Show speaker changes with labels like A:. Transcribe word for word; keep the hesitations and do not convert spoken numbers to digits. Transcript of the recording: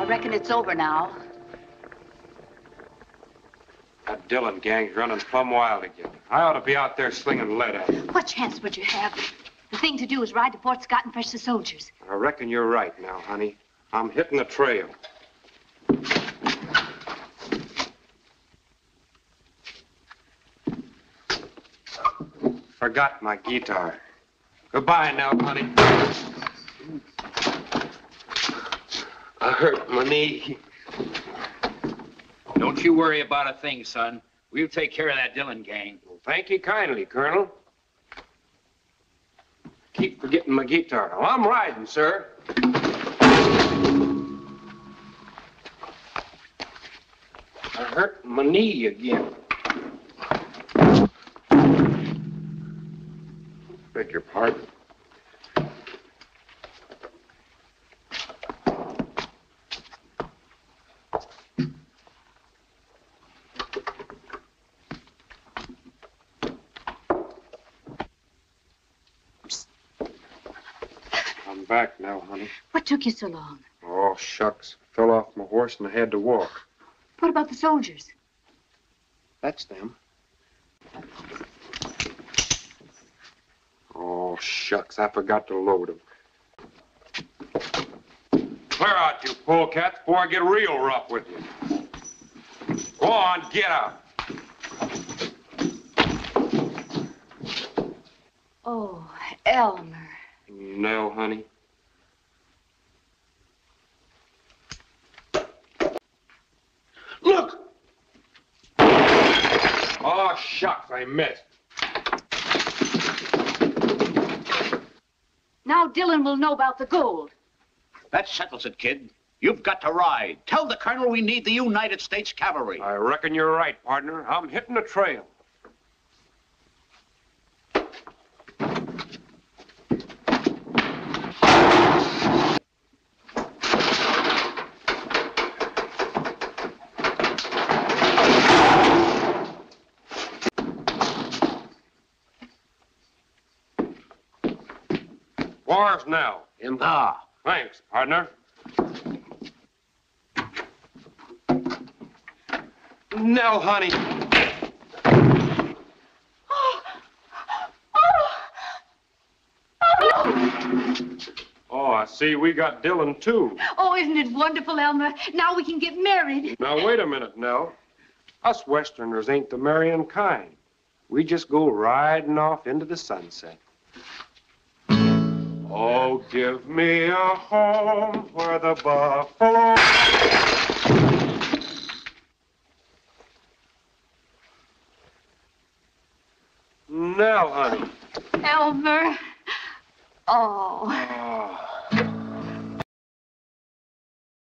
A: I reckon it's over now.
B: That Dillon gang's running plumb wild again. I ought to be out there slinging lead at him.
A: What chance would you have? The thing to do is ride to Fort Scott and fetch the soldiers.
B: I reckon you're right now, honey. I'm hitting the trail. Forgot my guitar. Goodbye now, honey. I hurt my knee.
C: Don't you worry about a thing, son. We'll take care of that Dillon gang.
B: Well, thank you kindly, Colonel. Keep forgetting my guitar. Well, I'm riding, sir. I hurt my knee again. Beg your pardon. I'm back now, honey.
A: What took you so long?
B: Oh, shucks. Fell off my horse and I had to walk.
A: What about the soldiers?
B: That's them. Oh, shucks. I forgot to load them. Clear out, you polecats, before I get real rough with you. Go on, get out.
A: Oh, Elmer.
B: No, honey. Look! Oh, shucks, I missed.
A: Now Dillon will know about the gold.
C: That settles it, kid. You've got to ride. Tell the colonel we need the United States Cavalry.
B: I reckon you're right, partner. I'm hitting the trail. Wars now.
C: Ah.
B: Thanks, partner. No, honey.
A: Oh. Oh.
B: Oh, I see we got Dillon, too.
A: Oh, isn't it wonderful, Elmer? Now we can get married.
B: Now, wait a minute, Nell. Us Westerners ain't the marrying kind. We just go riding off into the sunset. Oh, give me a home where the buffalo... Now, honey.
A: Elmer. Oh.
B: Oh.